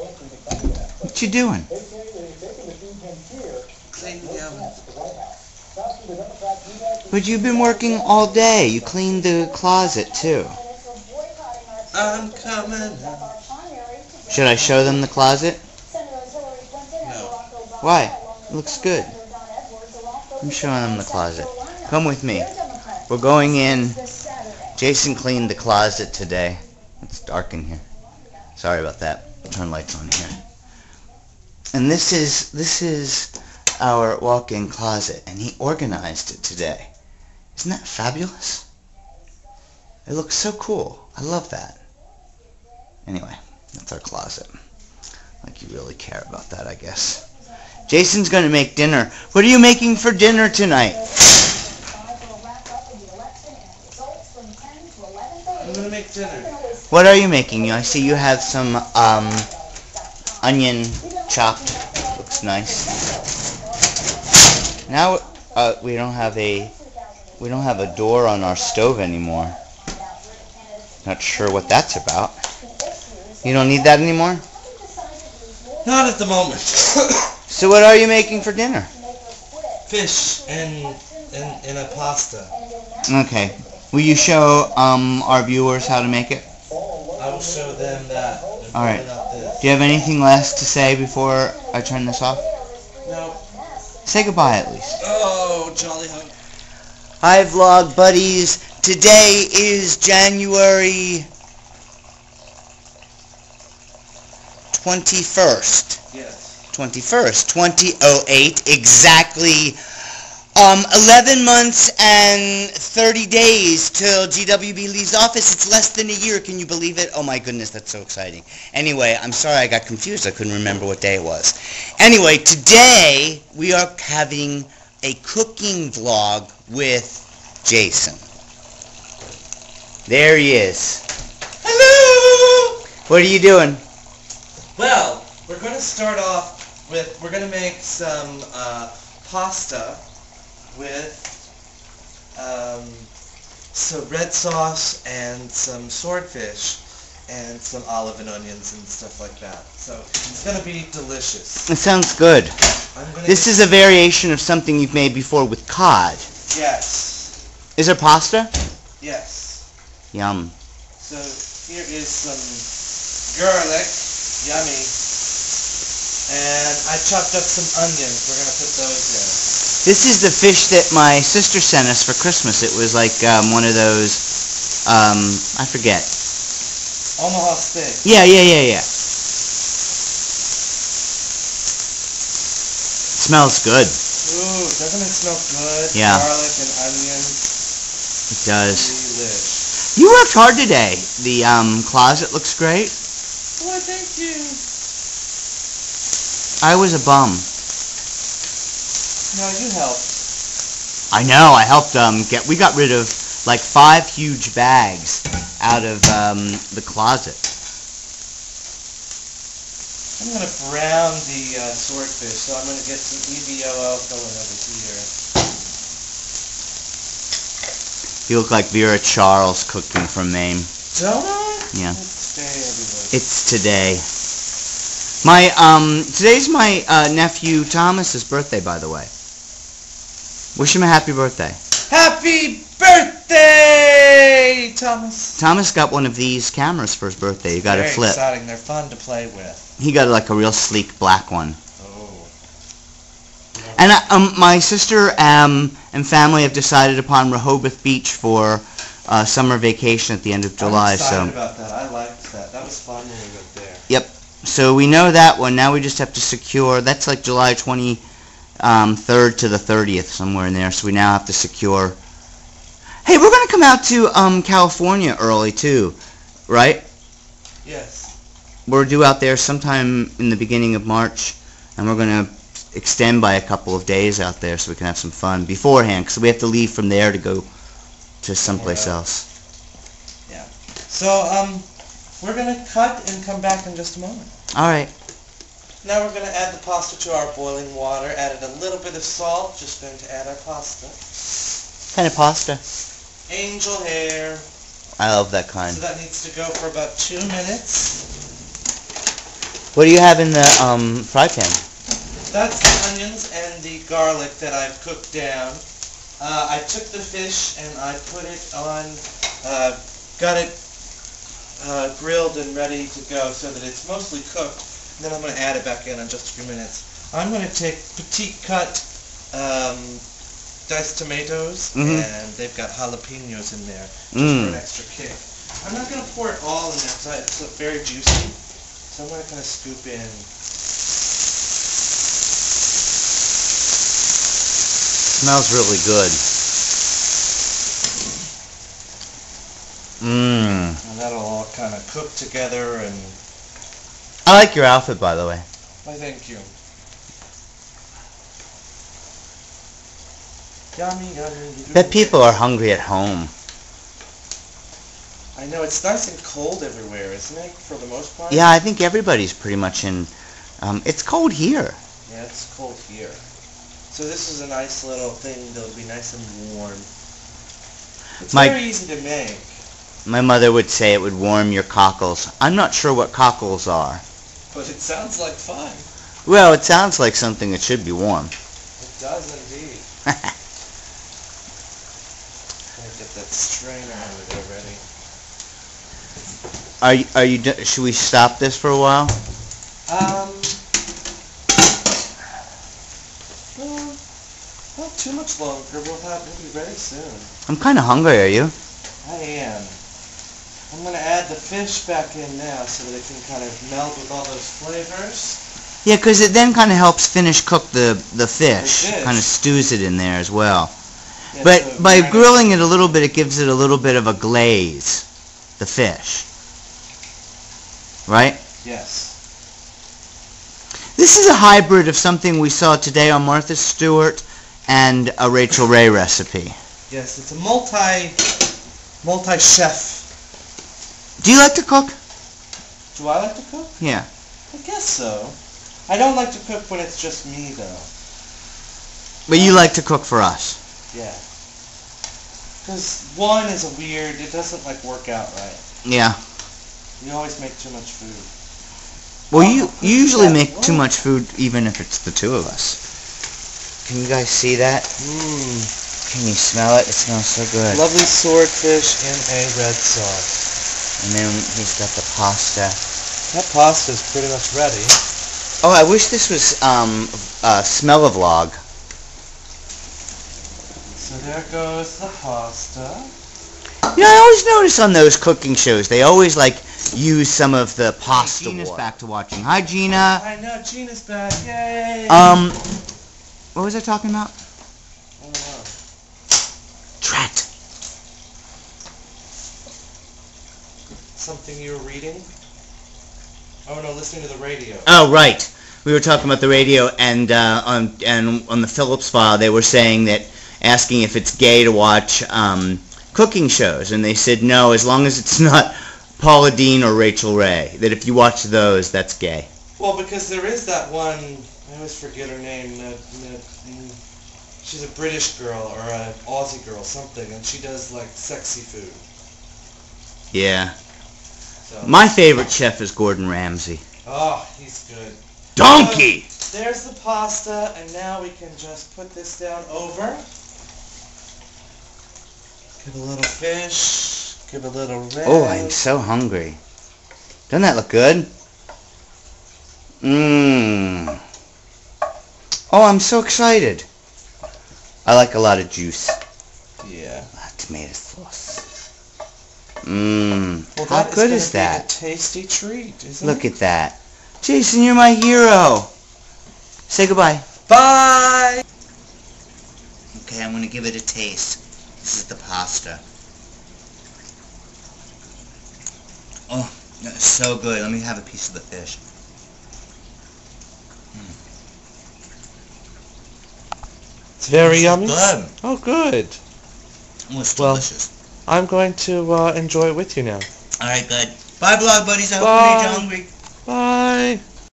What you doing? Cleaning the oven. But you've been working all day. You cleaned the closet too. I'm coming. Should I show them the closet? No. Why? It looks good. I'm showing them the closet. Come with me. We're going in. Jason cleaned the closet today. It's dark in here. Sorry about that. Turn lights on here. And this is our walk-in closet, and he organized it today. Isn't that fabulous? It looks so cool. I love that. Anyway, that's our closet. Like you really care about that, I guess. Jason's going to make dinner. What are you making for dinner tonight? I'm going to make dinner. What are you making? I see you have some onion chopped. Looks nice. Now we don't have a door on our stove anymore. Not sure what that's about. You don't need that anymore? Not at the moment. So what are you making for dinner? Fish and a pasta. Okay. Will you show our viewers how to make it? I will show them that. All right. Do you have anything less to say before I turn this off? No. Say goodbye at least. Oh, jolly hug. Hi, vlog buddies. Today is January 21st. Yes. 21st, 2008, exactly 11 months and 30 days till GWB leaves office. It's less than a year. Can you believe it? Oh my goodness, that's so exciting. Anyway, I'm sorry I got confused. I couldn't remember what day it was. Anyway, today we are having a cooking vlog with Jason. There he is. Hello! What are you doing? Well, we're going to start off with, we're going to make some pasta with some red sauce and some swordfish and some olive and onions and stuff like that. So it's going to be delicious. It sounds good. This is a variation of something you've made before with cod. Yes. Is there pasta? Yes. Yum. So here is some garlic. Yummy. And I chopped up some onions. We're going to put those in. This is the fish that my sister sent us for Christmas. It was like one of those, I forget. Omaha steak. Yeah. Smells good. Ooh, doesn't it smell good? Yeah. Garlic and onion. It does. Delish. You worked hard today. The closet looks great. Well, thank you. I was a bum. No, you helped. I know. I helped we got rid of like 5 huge bags out of the closet. I'm going to brown the swordfish, so I'm going to get some EVO going over here. You look like Vera Charles cooking from Maine. Don't I? Yeah. It's today, everybody. It's today. Today's my nephew Thomas's birthday, by the way. Wish him a happy birthday. Happy birthday, Thomas! Thomas got one of these cameras for his birthday. You got to Very flip. exciting. They're fun to play with. He got like a real sleek black one. Oh. And my sister and family have decided upon Rehoboth Beach for summer vacation at the end of July. I'm excited about that. I liked that. That was fun when we went there. Yep. So we know that one. Now we just have to secure. That's like July 23rd to the 30th, somewhere in there. So we now have to secure. Hey, we're going to come out to California early too, right? Yes. We're due out there sometime in the beginning of March, and we're going to extend by a couple of days out there so we can have some fun beforehand, because we have to leave from there to go to someplace else. Yeah. So, we're going to cut and come back in just a moment. All right. Now we're going to add the pasta to our boiling water. Added a little bit of salt. Just going to add our pasta. What kind of pasta? Angel hair. I love that kind. So that needs to go for about 2 minutes. What do you have in the fry pan? That's the onions and the garlic that I've cooked down. I took the fish and I put it on, got it grilled and ready to go so that it's mostly cooked. And then I'm going to add it back in just a few minutes. I'm going to take petite cut diced tomatoes, and they've got jalapenos in there just for an extra kick. I'm not going to pour it all in there because it's very juicy. So I'm going to kind of scoop in. Smells really good. And that'll all kind of cook together, and I like your outfit, by the way. why, thank you. Yummy, yummy. Bet people are hungry at home. I know, it's nice and cold everywhere, isn't it, for the most part? Yeah, I think everybody's pretty much in... it's cold here. Yeah, it's cold here. So this is a nice little thing that'll be nice and warm. It's very easy to make. My mother would say it would warm your cockles. I'm not sure what cockles are. But it sounds like fun. Well, it sounds like something that should be warm. It does indeed. Gotta get that strainer over there ready. Are you? Should we stop this for a while? Not too much longer. We'll be ready soon. I'm kind of hungry. Are you? I am. I'm going to add the fish back in now so that it can kind of melt with all those flavors. Yeah, because it then kind of helps finish cook the fish. It is. Kind of stews it in there as well. Yeah, But so by grilling it a little bit, it gives it a little bit of a glaze. The fish. Right? Yes. This is a hybrid of something we saw today on Martha Stewart and a Rachel Ray recipe. Yes, it's a multi-chef. Do you like to cook? Do I like to cook? Yeah. I guess so. I don't like to cook when it's just me, though. But you like to cook for us. Yeah. Because one is it doesn't like work out right. Yeah. You always make too much food. Well, you usually make too much food even if it's the two of us. Can you guys see that? Can you smell it? It smells so good. Lovely swordfish in a red sauce. And then he's got the pasta. That pasta's pretty much ready. Oh, I wish this was Smell-O-Vlog. So there goes the pasta. You know, I always notice on those cooking shows, they always use some of the pasta. Gina's back to watching. Hi, Gina. I know, Gina's back. Yay. What was I talking about? I don't know. Drat. Something you were reading? Oh no, listening to the radio. Oh, right. We were talking about the radio, and on the Phillips File, they were saying that, asking if it's gay to watch cooking shows, and they said no, as long as it's not Paula Deen or Rachel Ray. That if you watch those, that's gay. Well, because there is that one. I always forget her name. She's a British girl or an Aussie girl, something, and she does sexy food. Yeah. So. My favorite chef is Gordon Ramsay. Oh, he's good. Donkey! So, there's the pasta, and now we can just put this down over. Give a little fish. Give a little red. Oh, I'm so hungry. Doesn't that look good? Mmm. Oh, I'm so excited. I like a lot of juice. Yeah. Tomato sauce. Mmm. Well, how good is Be a that? tasty treat, isn't Look it? at that. Jason, you're my hero. Say goodbye. Bye! Okay, I'm going to give it a taste. This is the pasta. Oh, that's so good. Let me have a piece of the fish. It's very yummy. Good. Oh, good. Almost Well, delicious. I'm going to enjoy it with you now. Alright, good. Bye, vlog buddies. I hope Bye. you made you hungry. Bye.